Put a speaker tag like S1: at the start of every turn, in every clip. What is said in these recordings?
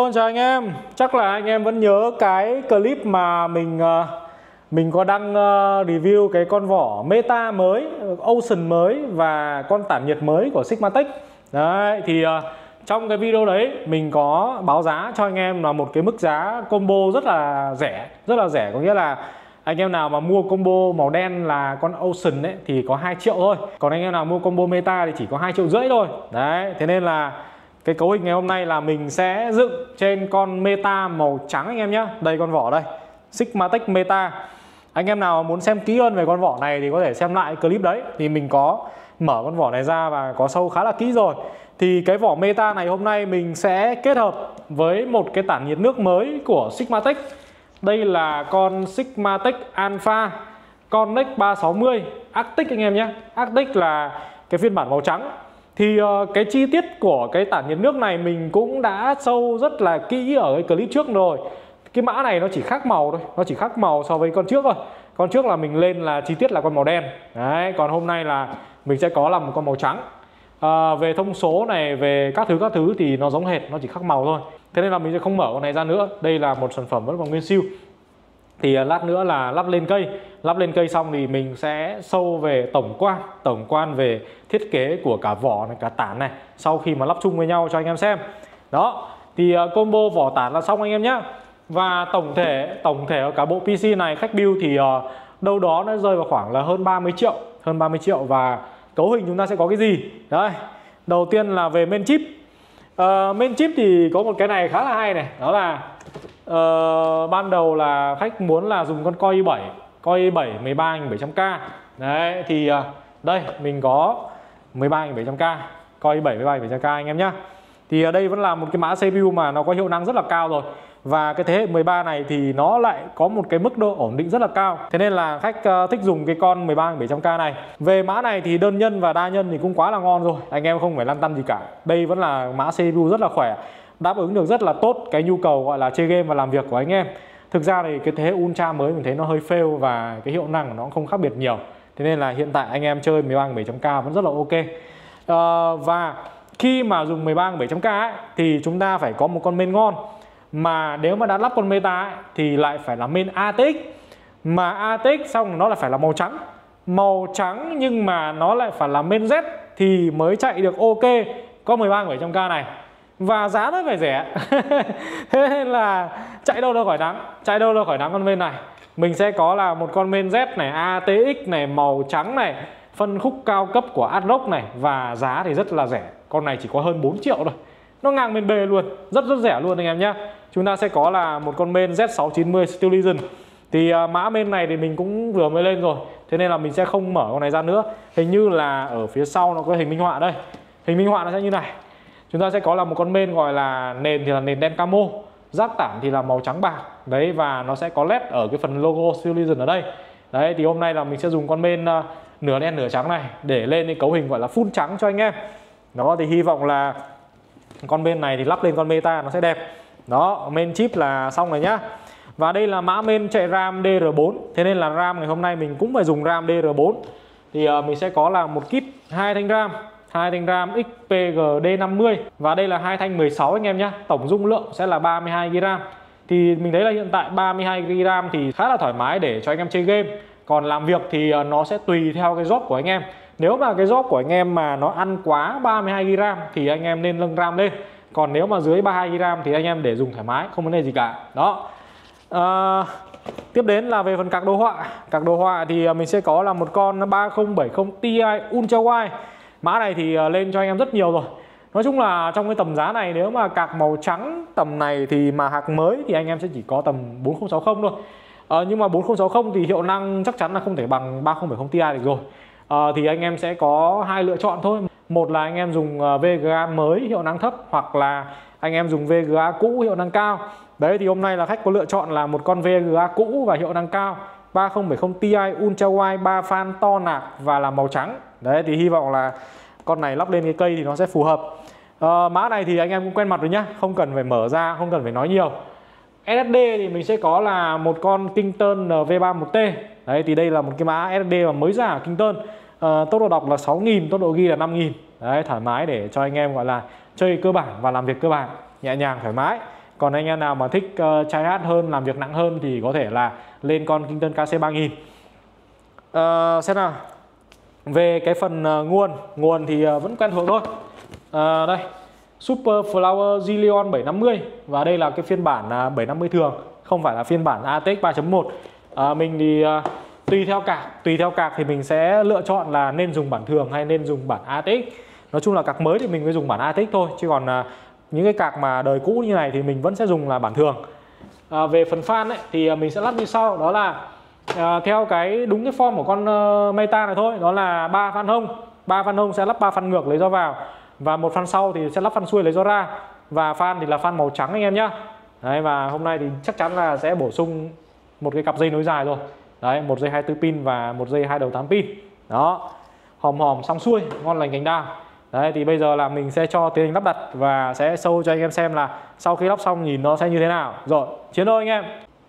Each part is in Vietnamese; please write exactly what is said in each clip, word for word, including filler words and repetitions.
S1: Hello, chào anh em. Chắc là anh em vẫn nhớ cái clip mà mình mình có đăng review cái con vỏ Meta mới, Ocean mới và con tản nhiệt mới của Sigmatech. Đấy, thì trong cái video đấy mình có báo giá cho anh em là một cái mức giá combo rất là rẻ, rất là rẻ, có nghĩa là anh em nào mà mua combo màu đen là con Ocean ấy thì có hai triệu thôi. Còn anh em nào mua combo Meta thì chỉ có hai triệu rưỡi thôi. Đấy, thế nên là cái cấu hình ngày hôm nay là mình sẽ dựng trên con Meta màu trắng anh em nhé. Đây con vỏ đây, Sigmatech Meta. Anh em nào muốn xem kỹ hơn về con vỏ này thì có thể xem lại clip đấy. Thì mình có mở con vỏ này ra và có sâu khá là kỹ rồi. Thì cái vỏ Meta này hôm nay mình sẽ kết hợp với một cái tản nhiệt nước mới của Sigmatech. Đây là con Sigmatech Alpha Connect ba sáu mươi Arctic anh em nhé. Arctic là cái phiên bản màu trắng. Thì uh, cái chi tiết của cái tản nhiệt nước này mình cũng đã sâu rất là kỹ ở cái clip trước rồi. Cái mã này nó chỉ khác màu thôi, nó chỉ khác màu so với con trước thôi. Con trước là mình lên là chi tiết là con màu đen. Đấy, còn hôm nay là mình sẽ có là một con màu trắng. À, về thông số này, về các thứ các thứ thì nó giống hệt, nó chỉ khác màu thôi. Thế nên là mình sẽ không mở con này ra nữa. Đây là một sản phẩm vẫn còn nguyên siêu. Thì lát nữa là lắp lên cây. Lắp lên cây xong thì mình sẽ sâu về tổng quan, tổng quan về thiết kế của cả vỏ này, cả tản này, sau khi mà lắp chung với nhau cho anh em xem. Đó, thì combo vỏ tản là xong anh em nhé. Và tổng thể tổng thể ở cả bộ pê xê này khách build thì uh, đâu đó nó rơi vào khoảng là hơn ba mươi triệu, hơn ba mươi triệu. Và cấu hình chúng ta sẽ có cái gì? Đây, đầu tiên là về main chip. Uh, main chip thì có một cái này khá là hay này, đó là uh, ban đầu là khách muốn là dùng con Core i bảy, Core i bảy mười ba nghìn bảy trăm K. Đấy, thì uh, đây mình có mười ba nghìn bảy trăm K, Core i bảy mười ba nghìn bảy trăm K anh em nhé. Thì ở đây vẫn là một cái mã xê pê u mà nó có hiệu năng rất là cao rồi. Và cái thế hệ mười ba này thì nó lại có một cái mức độ ổn định rất là cao. Thế nên là khách uh, thích dùng cái con mười ba nghìn bảy trăm K này. Về mã này thì đơn nhân và đa nhân thì cũng quá là ngon rồi. Anh em không phải lăn tăn gì cả. Đây vẫn là mã xê pê u rất là khỏe, đáp ứng được rất là tốt cái nhu cầu gọi là chơi game và làm việc của anh em. Thực ra thì cái thế hệ Ultra mới mình thấy nó hơi fail và cái hiệu năng của nó cũng không khác biệt nhiều. Thế nên là hiện tại anh em chơi mười ba nghìn bảy trăm K vẫn rất là ok. uh, Và khi mà dùng mười ba nghìn bảy trăm K ấy, thì chúng ta phải có một con main ngon. Mà nếu mà đã lắp con Meta ấy, thì lại phải là main a tê ích. Mà a tê ích xong nó lại phải là màu trắng. Màu trắng nhưng mà nó lại phải là main Z thì mới chạy được ok có mười ba nghìn bảy trăm K này. Và giá nó phải rẻ. Thế nên là chạy đâu đâu khỏi nắng, chạy đâu đâu khỏi nắng con main này. Mình sẽ có là một con main Z này, a tê ích này, màu trắng này, phân khúc cao cấp của Adrock này. Và giá thì rất là rẻ. Con này chỉ có hơn bốn triệu thôi, nó ngang bên B luôn, rất rất rẻ luôn anh em nhé. Chúng ta sẽ có là một con main Z sáu chín mươi Steel Legion. Thì uh, mã main này thì mình cũng vừa mới lên rồi, thế nên là mình sẽ không mở con này ra nữa. Hình như là ở phía sau nó có hình minh họa đây. Hình minh họa nó sẽ như này. Chúng ta sẽ có là một con main gọi là nền thì là nền đen camo, giáp tản thì là màu trắng bạc. Đấy, và nó sẽ có led ở cái phần logo Steel Legion ở đây. Đấy, thì hôm nay là mình sẽ dùng con main uh, nửa đen nửa trắng này để lên cái cấu hình gọi là full trắng cho anh em. Đó, thì hy vọng là con bên này thì lắp lên con Meta nó sẽ đẹp. Đó, main chip là xong rồi nhá. Và đây là mã main chạy RAM D R bốn. Thế nên là RAM ngày hôm nay mình cũng phải dùng RAM D R bốn. Thì uh, mình sẽ có là một kit hai thanh RAM, hai thanh RAM X P G D năm mươi. Và đây là hai thanh mười sáu anh em nhá. Tổng dung lượng sẽ là ba mươi hai gi ga bai. Thì mình thấy là hiện tại ba mươi hai gi ga bai thì khá là thoải mái để cho anh em chơi game. Còn làm việc thì uh, nó sẽ tùy theo cái job của anh em. Nếu mà cái job của anh em mà nó ăn quá ba mươi hai gi ga bai thì anh em nên nâng RAM lên. Còn nếu mà dưới ba mươi hai gi ga bai thì anh em để dùng thoải mái, không vấn đề gì cả. Đó. À, tiếp đến là về phần card đồ họa. Card đồ họa thì mình sẽ có là một con ba không bảy không Ti Ultra Wide. Mã này thì lên cho anh em rất nhiều rồi. Nói chung là trong cái tầm giá này, nếu mà card màu trắng tầm này thì mà hạc mới thì anh em sẽ chỉ có tầm bốn không sáu không thôi. À, nhưng mà bốn không sáu không thì hiệu năng chắc chắn là không thể bằng ba không bảy không Ti được rồi. À, thì anh em sẽ có hai lựa chọn thôi. Một là anh em dùng vê giê a mới hiệu năng thấp, hoặc là anh em dùng vê giê a cũ hiệu năng cao. Đấy, thì hôm nay là khách có lựa chọn là một con vê giê a cũ và hiệu năng cao, ba không bảy không Ti Ultra Wide, ba fan to nạc và là màu trắng. Đấy, thì hy vọng là con này lắp lên cái cây thì nó sẽ phù hợp. À, mã này thì anh em cũng quen mặt rồi nhá, không cần phải mở ra, không cần phải nói nhiều. ét ét đê thì mình sẽ có là một con Kingston N V ba mươi mốt T. Đấy, thì đây là một cái mã ét ét đê mà mới ra ở Kingston. À, tốc độ đọc là sáu nghìn, tốc độ ghi là năm nghìn. Đấy, thoải mái để cho anh em gọi là chơi cơ bản và làm việc cơ bản, nhẹ nhàng thoải mái. Còn anh em nào mà thích uh, chai hát hơn, làm việc nặng hơn thì có thể là lên con Kingston ca xê ba nghìn. uh, Xem nào. Về cái phần uh, nguồn Nguồn thì uh, vẫn quen thuộc thôi. uh, Đây, Super Flower Zillion bảy năm mươi. Và đây là cái phiên bản uh, bảy năm mươi thường, không phải là phiên bản a tê ích ba chấm một. uh, Mình thì uh, tùy theo cạc Tùy theo cạc thì mình sẽ lựa chọn là nên dùng bản thường hay nên dùng bản a tê ích. Nói chung là cạc mới thì mình mới dùng bản a tê ích thôi, chứ còn uh, những cái cạc mà đời cũ như này thì mình vẫn sẽ dùng là bản thường. À, về phần fan ấy, thì mình sẽ lắp như sau. Đó là à, theo cái đúng cái form của con uh, Meta này thôi. Đó là ba fan hông ba fan hông sẽ lắp ba fan ngược lấy gió vào, và một fan sau thì sẽ lắp fan xuôi lấy gió ra. Và fan thì là fan màu trắng anh em nhá. Đấy, và hôm nay thì chắc chắn là sẽ bổ sung một cái cặp dây nối dài rồi. Đấy, một dây hai mươi tư pin và một dây hai đầu tám pin. Đó, hòm hòm xong xuôi, ngon lành cành đào. Đấy, thì bây giờ là mình sẽ cho tiến hành lắp đặt và sẽ show cho anh em xem là sau khi lắp xong nhìn nó sẽ như thế nào. Rồi, chiến thôi anh em.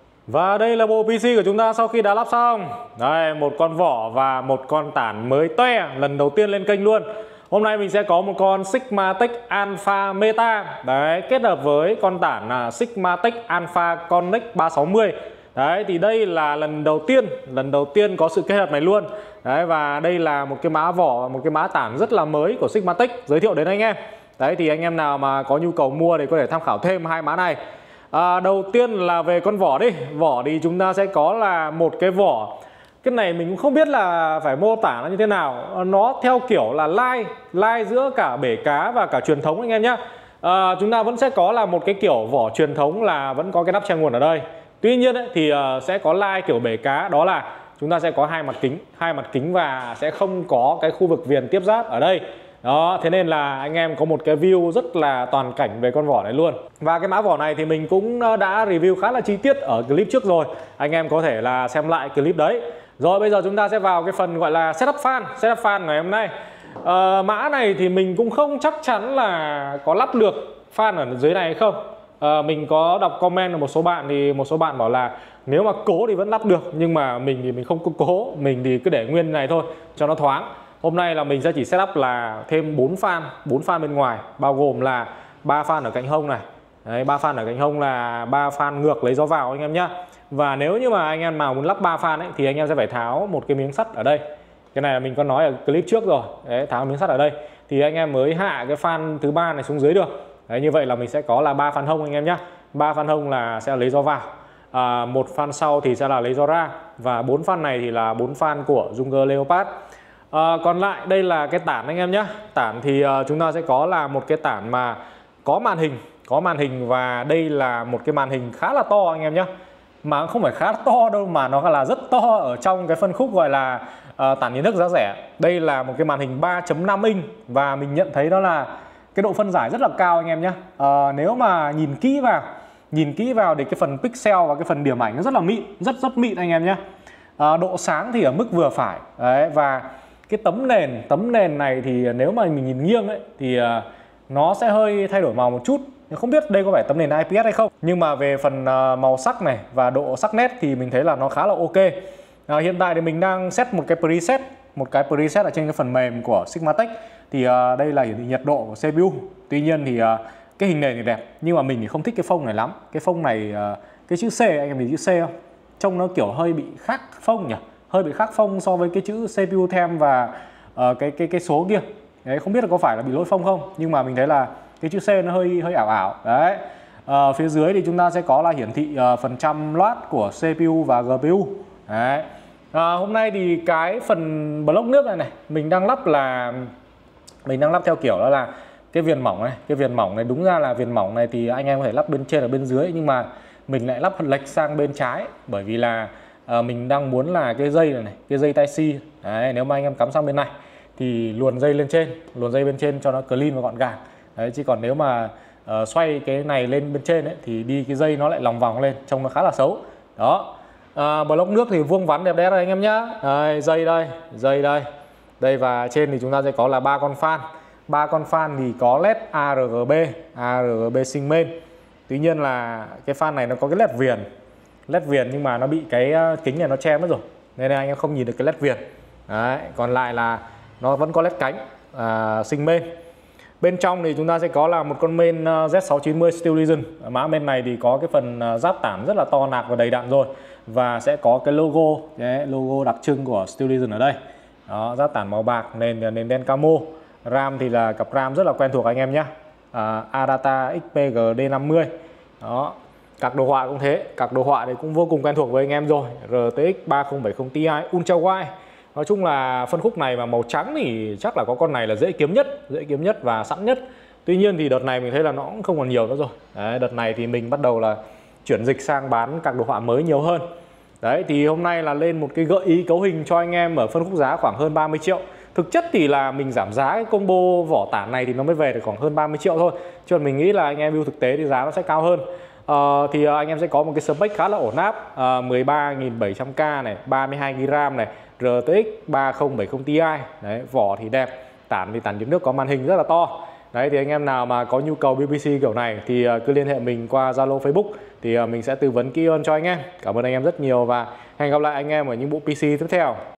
S1: Và đây là bộ pê xê của chúng ta sau khi đã lắp xong. Đây, một con vỏ và một con tản mới toe, lần đầu tiên lên kênh luôn. Hôm nay mình sẽ có một con Sigmatech Alpha Meta. Đấy, kết hợp với con tản là Sigmatech Alpha Connect ba sáu mươi. Đấy, thì đây là lần đầu tiên Lần đầu tiên có sự kết hợp này luôn. Đấy, và đây là một cái mã vỏ, một cái mã tản rất là mới của Sigmatech giới thiệu đến anh em. Đấy, thì anh em nào mà có nhu cầu mua thì có thể tham khảo thêm hai mã này. à, Đầu tiên là về con vỏ đi. Vỏ thì chúng ta sẽ có là một cái vỏ. Cái này mình cũng không biết là phải mô tả nó như thế nào. Nó theo kiểu là lai Lai giữa cả bể cá và cả truyền thống anh em nhé. à, Chúng ta vẫn sẽ có là một cái kiểu vỏ truyền thống là vẫn có cái nắp che nguồn ở đây. Tuy nhiên ấy, thì uh, sẽ có lai kiểu bể cá, đó là chúng ta sẽ có hai mặt kính, hai mặt kính và sẽ không có cái khu vực viền tiếp giáp ở đây. Đó, thế nên là anh em có một cái view rất là toàn cảnh về con vỏ này luôn. Và cái mã vỏ này thì mình cũng đã review khá là chi tiết ở clip trước rồi. Anh em có thể là xem lại clip đấy. Rồi bây giờ chúng ta sẽ vào cái phần gọi là setup fan, setup fan ngày hôm nay. uh, Mã này thì mình cũng không chắc chắn là có lắp được fan ở dưới này hay không. À, mình có đọc comment của một số bạn thì một số bạn bảo là nếu mà cố thì vẫn lắp được, nhưng mà mình thì mình không có cố, mình thì cứ để nguyên này thôi cho nó thoáng. Hôm nay là mình sẽ chỉ setup là thêm bốn fan, bốn fan bên ngoài, bao gồm là ba fan ở cạnh hông này. Đấy, ba fan ở cạnh hông là ba fan ngược lấy gió vào anh em nhá. Và nếu như mà anh em nào muốn lắp ba fan ấy thì anh em sẽ phải tháo một cái miếng sắt ở đây. Cái này là mình có nói ở clip trước rồi. Đấy, tháo miếng sắt ở đây thì anh em mới hạ cái fan thứ ba này xuống dưới được. Đấy, như vậy là mình sẽ có là ba fan hông anh em nhé. ba fan hông là sẽ lấy gió vào, à, một fan sau thì sẽ là lấy gió ra, và bốn fan này thì là bốn fan của Junger Leopard. à, Còn lại đây là cái tản anh em nhé. Tản thì uh, chúng ta sẽ có là một cái tản mà có màn hình, có màn hình và đây là một cái màn hình khá là to anh em nhé. Mà không phải khá to đâu, mà nó là rất to ở trong cái phân khúc gọi là uh, tản nhiệt nước giá rẻ. Đây là một cái màn hình ba chấm năm inch và mình nhận thấy đó là cái độ phân giải rất là cao anh em nhé. à, Nếu mà nhìn kỹ vào Nhìn kỹ vào thì cái phần pixel và cái phần điểm ảnh nó rất là mịn, rất rất mịn anh em nhé. à, Độ sáng thì ở mức vừa phải. Đấy, và cái tấm nền Tấm nền này thì nếu mà mình nhìn nghiêng ấy thì uh, nó sẽ hơi thay đổi màu một chút. Không biết đây có phải tấm nền i pê ét hay không, nhưng mà về phần uh, màu sắc này và độ sắc nét thì mình thấy là nó khá là ok. à, Hiện tại thì mình đang set một cái preset Một cái preset ở trên cái phần mềm của Sigmatech. Thì uh, đây là hiển thị nhiệt độ của xê pê u. Tuy nhiên thì uh, cái hình nền thì đẹp, nhưng mà mình thì không thích cái phông này lắm. Cái phông này, uh, cái chữ C, anh em nhìn chữ C không? Trông nó kiểu hơi bị khác phông nhỉ? Hơi bị khác phông so với cái chữ xê pê u thêm và uh, cái cái cái số kia. Đấy, không biết là có phải là bị lỗi phông không, nhưng mà mình thấy là cái chữ C nó hơi hơi ảo ảo. Đấy. Uh, phía dưới thì chúng ta sẽ có là hiển thị uh, phần trăm loát của xê pê u và giê pê u. Đấy. À, hôm nay thì cái phần block nước này này mình đang lắp là mình đang lắp theo kiểu đó là cái viền mỏng này, cái viền mỏng này đúng ra là viền mỏng này thì anh em có thể lắp bên trên ở bên dưới, nhưng mà mình lại lắp lệch sang bên trái bởi vì là à, mình đang muốn là cái dây này, này cái dây tai C đấy, nếu mà anh em cắm sang bên này thì luồn dây lên trên, luồn dây bên trên cho nó clean và gọn gàng. Đấy, chứ còn nếu mà uh, xoay cái này lên bên trên ấy, thì đi cái dây nó lại lòng vòng lên, trông nó khá là xấu. Đó. À, block nước thì vuông vắn đẹp đẽ rồi anh em nhá. Đây, dây đây, dây đây. Đây, và trên thì chúng ta sẽ có là ba con fan. Ba con fan thì có led a rờ giê bê, a rờ giê bê sinh main. Tuy nhiên là cái fan này nó có cái led viền. Led viền nhưng mà nó bị cái kính này nó che mất rồi. Nên là anh em không nhìn được cái led viền. Đấy, còn lại là nó vẫn có led cánh à, sinh main. Bên trong thì chúng ta sẽ có là một con main Z sáu chín mươi SteelReason. Mã main này thì có cái phần giáp tản rất là to, nạc và đầy đặn rồi, và sẽ có cái logo, cái logo đặc trưng của SteelReason ở đây. Đó, giáp tản màu bạc, nền nền đen camo. RAM thì là cặp RAM rất là quen thuộc anh em nhé, à, Adata ích pê giê đê năm mươi. Đó, các đồ họa cũng thế, các đồ họa thì cũng vô cùng quen thuộc với anh em rồi, rờ tê ích ba không bảy không Ti Ultra Wide. Nói chung là phân khúc này mà màu trắng thì chắc là có con này là dễ kiếm nhất, dễ kiếm nhất và sẵn nhất. Tuy nhiên thì đợt này mình thấy là nó cũng không còn nhiều nữa rồi. Đấy, đợt này thì mình bắt đầu là chuyển dịch sang bán các đồ họa mới nhiều hơn. Đấy, thì hôm nay là lên một cái gợi ý cấu hình cho anh em ở phân khúc giá khoảng hơn ba mươi triệu. Thực chất thì là mình giảm giá cái combo vỏ tản này thì nó mới về được khoảng hơn ba mươi triệu thôi. Chứ mình nghĩ là anh em view thực tế thì giá nó sẽ cao hơn. Uh, thì uh, anh em sẽ có một cái spec khá là ổn áp, uh, mười ba nghìn bảy trăm K này, ba mươi hai gi ga bai này, rờ tê ích ba không bảy không Ti. Đấy, vỏ thì đẹp, tản thì tản nhiệt nước, có màn hình rất là to. Đấy, thì anh em nào mà có nhu cầu bê bê xê kiểu này thì uh, cứ liên hệ mình qua Zalo, Facebook thì uh, mình sẽ tư vấn kỹ hơn cho anh em. Cảm ơn anh em rất nhiều và hẹn gặp lại anh em ở những bộ pê xê tiếp theo.